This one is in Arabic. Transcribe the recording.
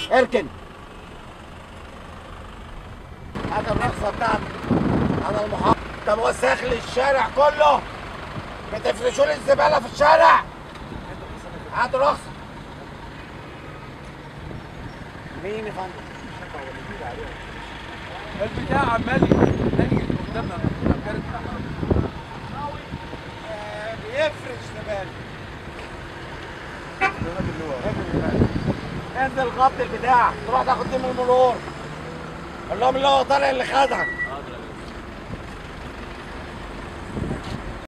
اركن. هات الرخصه بتاعتك. انا المحافظ. طب وسخ لي الشارع كله، بتفرشوا لي الزباله في الشارع. هات الرخصه. مين يا فندم؟ البتاع عمال ينجل قدامنا. بيفرش زباله. انزل غطي البتاع، تروح تاخد دي من المرور. قول لهم اللي هو طالع اللي خدها.